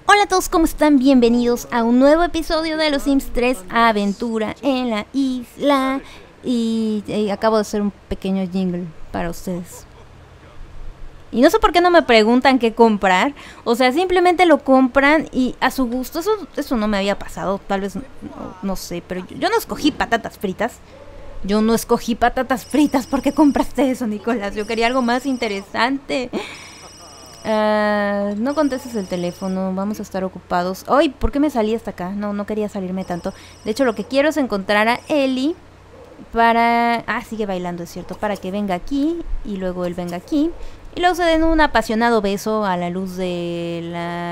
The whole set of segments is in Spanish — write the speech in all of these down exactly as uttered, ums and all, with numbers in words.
Hola a todos, ¿cómo están? Bienvenidos a un nuevo episodio de Los Sims tres Aventura en la Isla. Y, y acabo de hacer un pequeño jingle para ustedes. Y no sé por qué no me preguntan qué comprar. O sea, simplemente lo compran y a su gusto. Eso, eso no me había pasado, tal vez, no, no sé. Pero yo, yo no escogí patatas fritas. Yo no escogí patatas fritas. ¿Por qué compraste eso, Nicolás? Yo quería algo más interesante. Uh, no contestes el teléfono, vamos a estar ocupados. ¡Ay! ¿Por qué me salí hasta acá? No, no quería salirme tanto. De hecho, lo que quiero es encontrar a Eli para... Ah, sigue bailando, es cierto. Para que venga aquí y luego él venga aquí. Y luego se den un apasionado beso a la luz de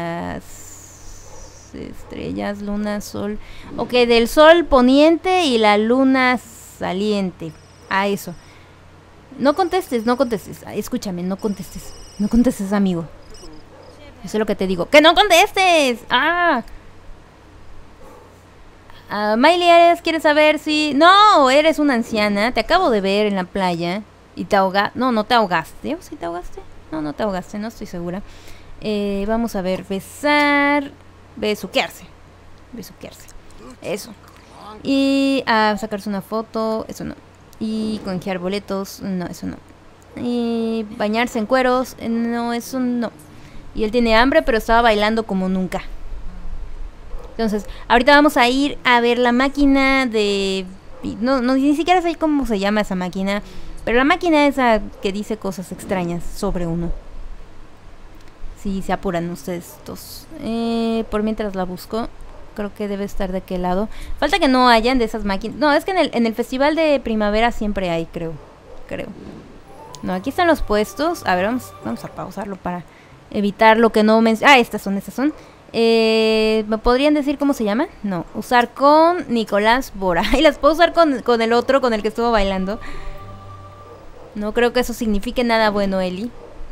las estrellas, luna, sol. Ok, del sol poniente y la luna saliente. A eso. No contestes, no contestes. Escúchame, no contestes. No contestes, amigo. Eso es lo que te digo. ¡Que no contestes! ¡Ah! Uh, Miley, ¿eres? ¿Quieres saber si...? No, eres una anciana. Te acabo de ver en la playa. Y te ahogaste. No, no te ahogaste. ¿O sí te ahogaste? No, no te ahogaste. No estoy segura. Eh, vamos a ver. Besar. Besuquearse. Besuquearse. Eso. Y uh, sacarse una foto. Eso no. Y canjear boletos. No, eso no. Y bañarse en cueros. No, eso no. Y él tiene hambre, pero estaba bailando como nunca. Entonces, ahorita vamos a ir a ver la máquina de... No, no, ni siquiera sé cómo se llama esa máquina. Pero la máquina esa que dice cosas extrañas sobre uno. Si se apuran ustedes dos. Eh, por mientras la busco. Creo que debe estar de aquel lado. Falta que no hayan de esas máquinas. No, es que en el, en el festival de primavera siempre hay, creo. Creo. No, aquí están los puestos. A ver, vamos, vamos a pausarlo para evitar lo que no mencioné. Ah, estas son, estas son. Eh, ¿Me podrían decir cómo se llaman? No, usar con Nicolás Bora. Y las puedo usar con, con el otro, con el que estuvo bailando. No creo que eso signifique nada bueno, Eli.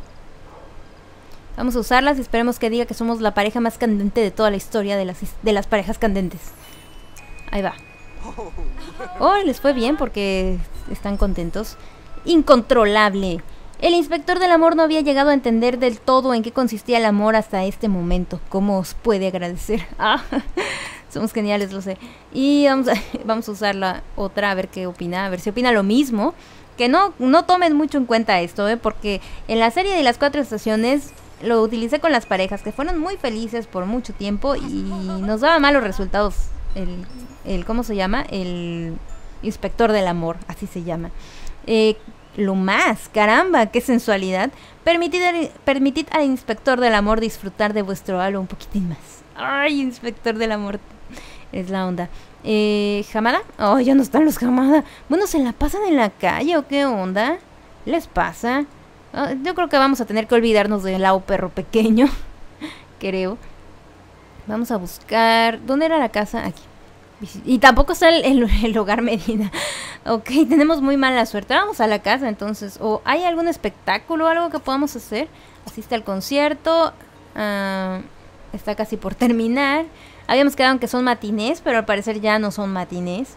Vamos a usarlas y esperemos que diga que somos la pareja más candente de toda la historia de las, de las parejas candentes. Ahí va. Oh, les fue bien porque están contentos. Incontrolable. El inspector del amor no había llegado a entender del todo en qué consistía el amor hasta este momento. ¿Cómo os puede agradecer? Ah, somos geniales, lo sé. Y vamos a, vamos a usar la otra, a ver qué opina, a ver si opina lo mismo. Que no, no tomen mucho en cuenta esto, ¿eh? Porque en la serie de las cuatro estaciones lo utilicé con las parejas que fueron muy felices por mucho tiempo y nos daba malos resultados. El, el ¿cómo se llama? El inspector del amor, así se llama. Eh, lo más, caramba, qué sensualidad. Permitid, permitid al inspector del amor disfrutar de vuestro halo un poquitín más. Ay, inspector del amor, es la onda. Eh, ¿Hamada? Oh, ya no están los Hamada. Bueno, ¿se la pasan en la calle o qué onda? ¿Les pasa? Oh, yo creo que vamos a tener que olvidarnos del lao perro pequeño. Creo. Vamos a buscar... ¿Dónde era la casa? Aquí. Y tampoco está el, el, el hogar Medina. Ok, tenemos muy mala suerte. Vamos a la casa entonces. ¿O hay algún espectáculo o algo que podamos hacer? Asiste al concierto. Uh, está casi por terminar. Habíamos quedado en que son matinés, pero al parecer ya no son matinés.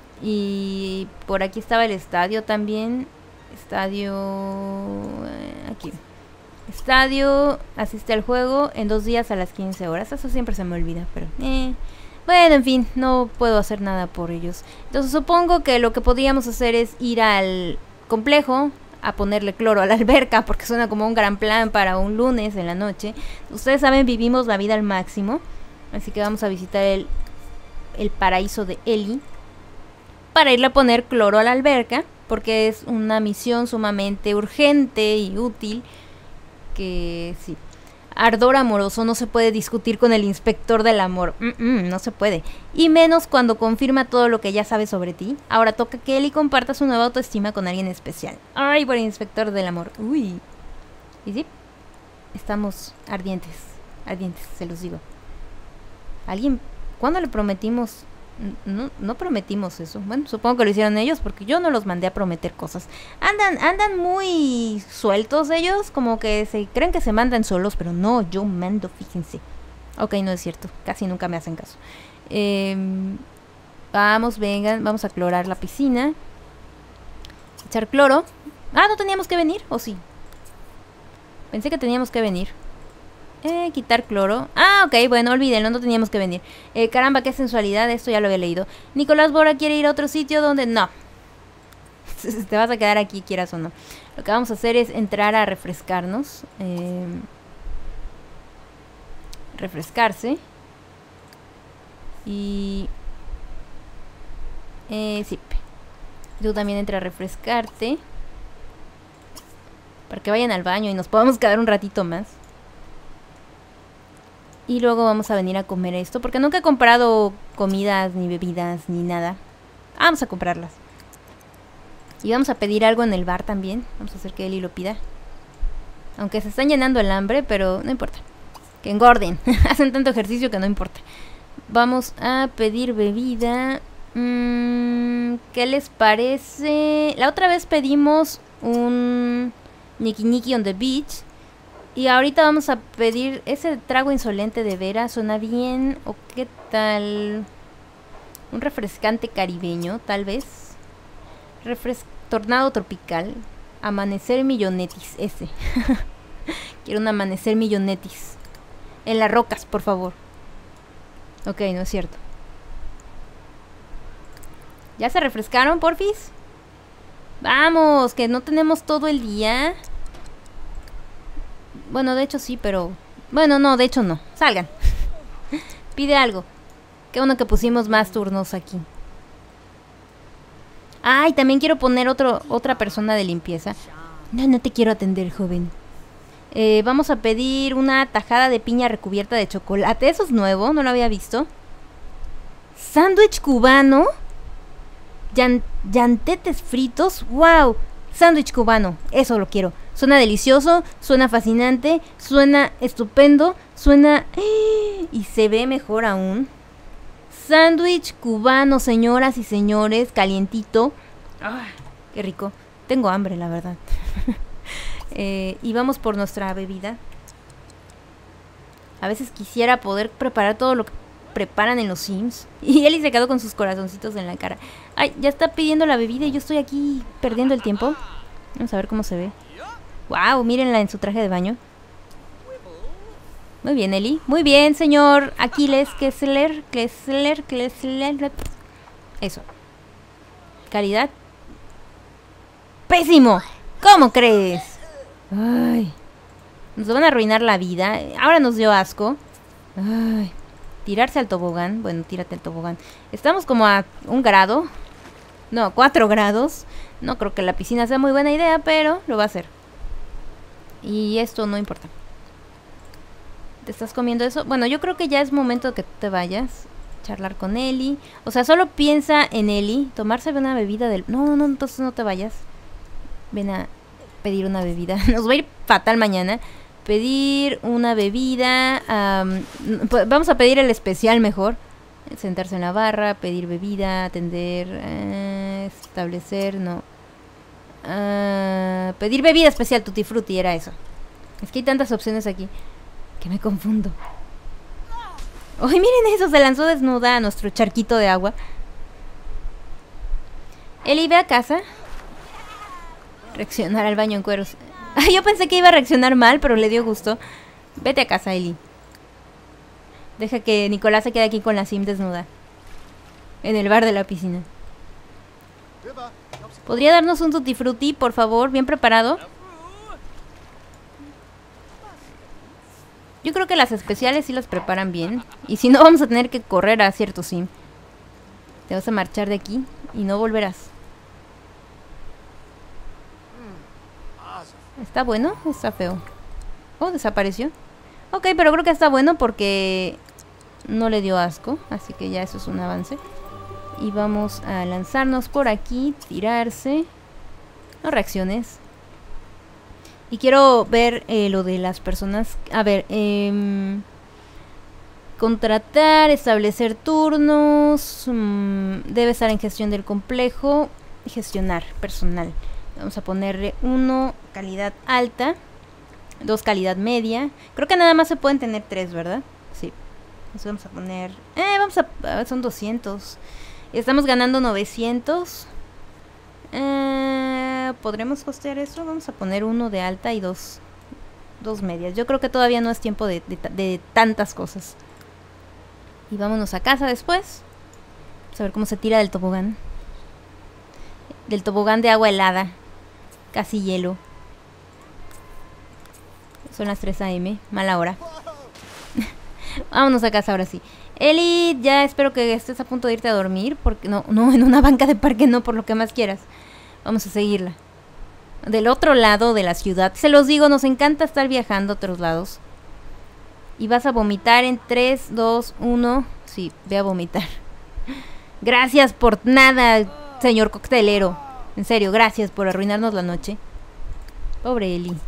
Y por aquí estaba el estadio también. Estadio... Eh, aquí. Estadio. Asiste al juego en dos días a las quince horas. Eso siempre se me olvida, pero... Eh... Bueno, en fin, no puedo hacer nada por ellos. Entonces supongo que lo que podríamos hacer es ir al complejo a ponerle cloro a la alberca, porque suena como un gran plan para un lunes en la noche. Ustedes saben, vivimos la vida al máximo. Así que vamos a visitar el, el paraíso de Eli para irle a poner cloro a la alberca, porque es una misión sumamente urgente y útil. Que sí. Ardor amoroso no se puede discutir con el inspector del amor. Mm-mm, no se puede. Y menos cuando confirma todo lo que ya sabe sobre ti. Ahora toca que Eli comparta su nueva autoestima con alguien especial. Ay, por el inspector del amor. Uy. ¿Y sí? Estamos ardientes. Ardientes, se los digo. ¿Alguien? ¿Cuándo le prometimos? No, no prometimos eso. Bueno, supongo que lo hicieron ellos porque yo no los mandé a prometer cosas. Andan, andan muy sueltos ellos, como que se creen que se mandan solos, pero no, yo mando, fíjense. Ok, no es cierto, casi nunca me hacen caso. Eh, vamos, vengan, vamos a clorar la piscina. Echar cloro. Ah, ¿no teníamos que venir? ¿O sí? Pensé que teníamos que venir. Eh, quitar cloro. Ah, ok, bueno, olvídenlo, no teníamos que venir. Eh, caramba, qué sensualidad, esto ya lo había leído. Nicolás Bora quiere ir a otro sitio donde... No. Te vas a quedar aquí, quieras o no. Lo que vamos a hacer es entrar a refrescarnos. Eh, refrescarse. Y... Eh, sí. Tú también entra a refrescarte. Para que vayan al baño y nos podamos quedar un ratito más. Y luego vamos a venir a comer esto. Porque nunca he comprado comidas, ni bebidas, ni nada. Vamos a comprarlas. Y vamos a pedir algo en el bar también. Vamos a hacer que Eli lo pida. Aunque se están llenando el hambre, pero no importa. Que engorden. Hacen tanto ejercicio que no importa. Vamos a pedir bebida. Mm, ¿Qué les parece? La otra vez pedimos un Niki Niki on the beach. Y ahorita vamos a pedir ese trago insolente de veras. Suena bien. ¿O qué tal? Un refrescante caribeño, tal vez. Refres tornado tropical. Amanecer millonetis, ese. Quiero un amanecer millonetis. En las rocas, por favor. Ok, no es cierto. ¿Ya se refrescaron, porfis? Vamos, que no tenemos todo el día. Bueno, de hecho sí, pero... Bueno, no, de hecho no. Salgan. Pide algo. Qué bueno que pusimos más turnos aquí. Ay, también quiero poner otro, otra persona de limpieza. No, no te quiero atender, joven. Eh, vamos a pedir una tajada de piña recubierta de chocolate. Eso es nuevo, no lo había visto. Sándwich cubano. Yan, yantetes fritos. ¡Wow! Sándwich cubano. Eso lo quiero. Suena delicioso, suena fascinante, suena estupendo, suena... Y se ve mejor aún. Sándwich cubano, señoras y señores, calientito. ¡Ah! ¡Qué rico! Tengo hambre, la verdad. eh, y vamos por nuestra bebida. A veces quisiera poder preparar todo lo que preparan en los Sims. Y Eli se quedó con sus corazoncitos en la cara. ¡Ay! Ya está pidiendo la bebida y yo estoy aquí perdiendo el tiempo. Vamos a ver cómo se ve. ¡Wow! Mírenla en su traje de baño. Muy bien, Eli. Muy bien, señor Aquiles Kessler. Kessler, Kessler. Eso. Calidad. ¡Pésimo! ¿Cómo crees? Ay. Nos van a arruinar la vida. Ahora nos dio asco. Ay. Tirarse al tobogán. Bueno, tírate al tobogán. Estamos como a un grado. No, cuatro grados. No creo que la piscina sea muy buena idea, pero lo va a hacer. Y esto no importa. ¿Te estás comiendo eso? Bueno, yo creo que ya es momento de que te vayas. Charlar con Eli. O sea, solo piensa en Eli. Tomarse una bebida del... No, no, entonces no te vayas. Ven a pedir una bebida. Nos va a ir fatal mañana. Pedir una bebida. Um, vamos a pedir el especial mejor. Sentarse en la barra, pedir bebida, atender, eh, establecer, no. Uh, pedir bebida especial, tutti frutti, era eso. Es que hay tantas opciones aquí que me confundo. ¡Ay, miren eso! Se lanzó desnuda a nuestro charquito de agua. Eli, ve a casa. Reaccionar al baño en cueros. Ay, yo pensé que iba a reaccionar mal, pero le dio gusto. Vete a casa, Eli. Deja que Nicolás se quede aquí con la Sim desnuda. En el bar de la piscina. ¿Podría darnos un tutti frutti, por favor? Bien preparado. Yo creo que las especiales sí las preparan bien. Y si no, vamos a tener que correr a cierto Sim. Te vas a marchar de aquí y no volverás. ¿Está bueno o está feo? Oh, desapareció. Ok, pero creo que está bueno porque no le dio asco. Así que ya eso es un avance. Y vamos a lanzarnos por aquí. Tirarse. No reacciones. Y quiero ver eh, lo de las personas. A ver. Eh, contratar. Establecer turnos. Mmm, debe estar en gestión del complejo. Gestionar personal. Vamos a ponerle uno. Calidad alta. Dos, calidad media. Creo que nada más se pueden tener tres, ¿verdad? Sí. Entonces vamos a poner... Eh, vamos a... a ver, son doscientos. Estamos ganando novecientos. Eh, ¿Podremos costear eso? Vamos a poner uno de alta y dos... dos medias. Yo creo que todavía no es tiempo de, de, de tantas cosas. Y vámonos a casa después. Vamos a ver cómo se tira del tobogán. Del tobogán de agua helada. Casi hielo. Son las tres a eme. Mala hora. Vámonos a casa ahora sí. Eli, ya espero que estés a punto de irte a dormir. Porque no, no, en una banca de parque no, por lo que más quieras. Vamos a seguirla. Del otro lado de la ciudad. Se los digo, nos encanta estar viajando a otros lados. Y vas a vomitar en tres, dos, uno. Sí, ve a vomitar. Gracias por nada, señor coctelero. En serio, gracias por arruinarnos la noche. Pobre Eli.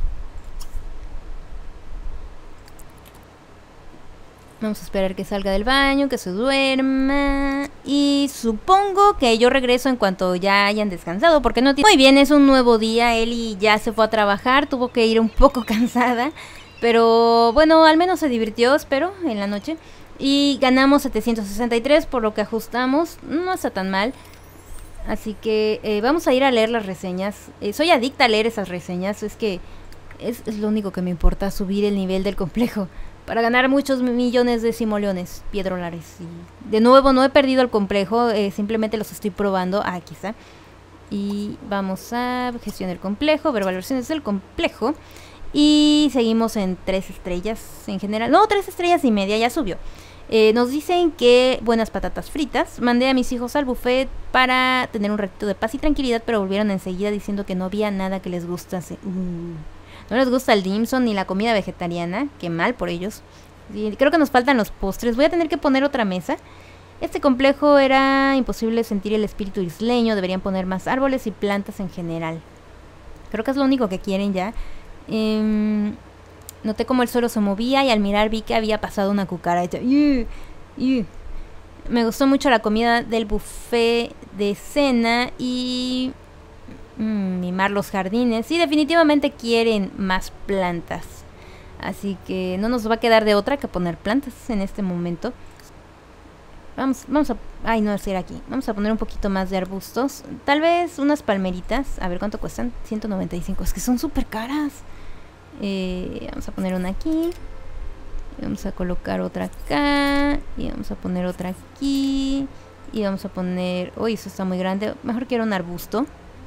Vamos a esperar que salga del baño, que se duerma. Y supongo que yo regreso en cuanto ya hayan descansado, porque no tiene... Muy bien, es un nuevo día. Eli ya se fue a trabajar, tuvo que ir un poco cansada. Pero bueno, al menos se divirtió, espero, en la noche. Y ganamos setecientos sesenta y tres, por lo que ajustamos. No está tan mal. Así que eh, vamos a ir a leer las reseñas. Eh, soy adicta a leer esas reseñas. Es que es, es lo único que me importa, subir el nivel del complejo. Para ganar muchos millones de simoleones, piedrolares. Y de nuevo, no he perdido el complejo, eh, simplemente los estoy probando. Ah, aquí está. Y vamos a gestionar el complejo, ver valoraciones del complejo. Y seguimos en tres estrellas en general. No, tres estrellas y media, ya subió. Eh, nos dicen que buenas patatas fritas. Mandé a mis hijos al buffet para tener un ratito de paz y tranquilidad, pero volvieron enseguida diciendo que no había nada que les gustase. Uh. No les gusta el dim sum ni la comida vegetariana. Qué mal por ellos. Sí, creo que nos faltan los postres. Voy a tener que poner otra mesa. Este complejo era imposible sentir el espíritu isleño. Deberían poner más árboles y plantas en general. Creo que es lo único que quieren ya. Eh, noté como el suelo se movía y al mirar vi que había pasado una cucaracha. Uh, uh. Me gustó mucho la comida del buffet de cena y... Mm, mimar los jardines. Sí, definitivamente quieren más plantas. Así que no nos va a quedar de otra que poner plantas en este momento. Vamos, vamos a... Ay, no, es ir aquí. Vamos a poner un poquito más de arbustos. Tal vez unas palmeritas. A ver cuánto cuestan. ciento noventa y cinco. Es que son súper caras. Eh, vamos a poner una aquí. Y vamos a colocar otra acá. Y vamos a poner otra aquí. Y vamos a poner... Uy, eso está muy grande. Mejor quiero un arbusto.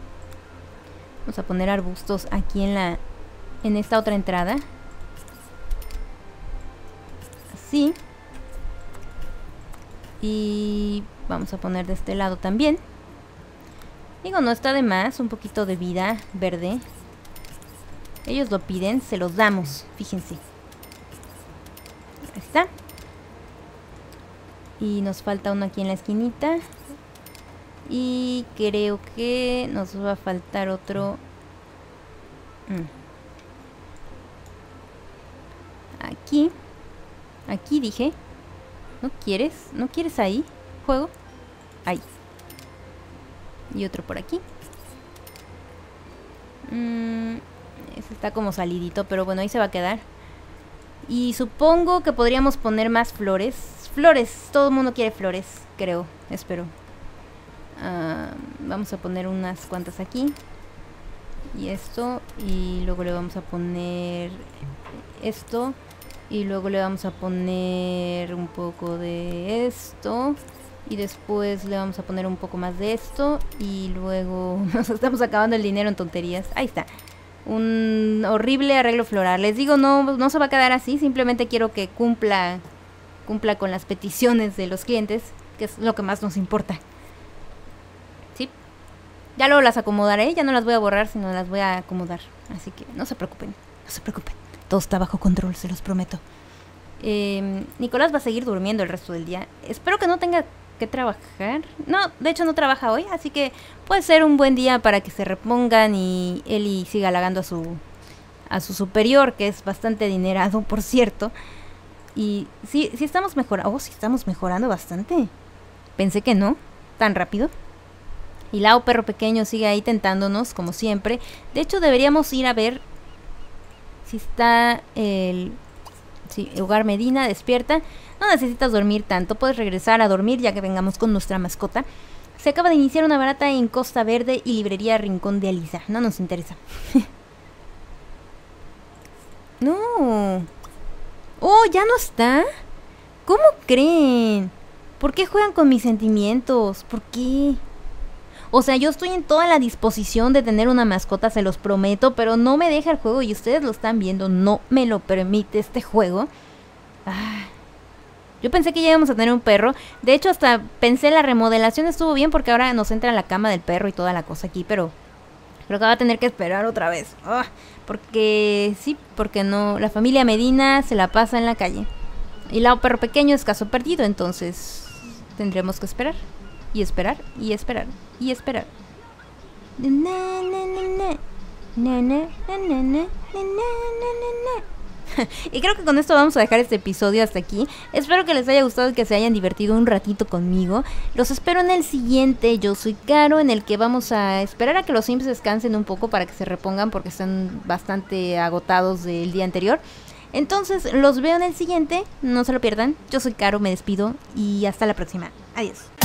Vamos a poner arbustos aquí en la en esta otra entrada. Así. Y vamos a poner de este lado también. Digo, no está de más un poquito de vida verde. Ellos lo piden, se los damos, fíjense. Ahí está. Y nos falta uno aquí en la esquinita. Y creo que nos va a faltar otro. Mm. Aquí. Aquí dije. ¿No quieres? ¿No quieres ahí? ¿Juego? Ahí. Y otro por aquí. Mm, ese está como salidito, pero bueno, ahí se va a quedar. Y supongo que podríamos poner más flores. Flores, todo el mundo quiere flores, creo, espero. Uh, vamos a poner unas cuantas aquí. Y esto. Y luego le vamos a poner esto. Y luego le vamos a poner un poco de esto. Y después le vamos a poner un poco más de esto. Y luego nos estamos acabando el dinero en tonterías. Ahí está. Un horrible arreglo floral. Les digo, no, no se va a quedar así. Simplemente quiero que cumpla Cumpla con las peticiones de los clientes, que es lo que más nos importa. ¿Sí? Ya luego las acomodaré. Ya no las voy a borrar, sino las voy a acomodar. Así que no se preocupen. No se preocupen. Todo está bajo control, se los prometo. Eh, Nicolás va a seguir durmiendo el resto del día. Espero que no tenga que trabajar. No, de hecho no trabaja hoy, así que puede ser un buen día para que se repongan y Eli siga halagando a su a su superior, que es bastante adinerado, por cierto. Y sí, sí estamos mejorando. Oh, sí estamos mejorando bastante. Pensé que no, tan rápido. Y Lau, perro pequeño, sigue ahí tentándonos, como siempre. De hecho, deberíamos ir a ver si está el... Sí, Hogar Medina, despierta. No necesitas dormir tanto, puedes regresar a dormir ya que vengamos con nuestra mascota. Se acaba de iniciar una barata en Costa Verde y librería Rincón de Aliza. No nos interesa. No. Oh, ¿ya no está? ¿Cómo creen? ¿Por qué juegan con mis sentimientos? ¿Por qué? O sea, yo estoy en toda la disposición de tener una mascota, se los prometo, pero no me deja el juego y ustedes lo están viendo, no me lo permite este juego. Ah, yo pensé que ya íbamos a tener un perro. De hecho, hasta pensé la remodelación estuvo bien porque ahora nos entra la cama del perro y toda la cosa aquí, pero creo que va a tener que esperar otra vez. Ah, porque sí, porque no, la familia Medina se la pasa en la calle. Y el perro pequeño es caso perdido, entonces tendremos que esperar. Y esperar, y esperar, y esperar. Y creo que con esto vamos a dejar este episodio hasta aquí. Espero que les haya gustado y que se hayan divertido un ratito conmigo. Los espero en el siguiente. Yo soy Caro, en el que vamos a esperar a que los Sims descansen un poco para que se repongan porque están bastante agotados del día anterior. Entonces los veo en el siguiente, no se lo pierdan. Yo soy Caro, me despido y hasta la próxima. Adiós.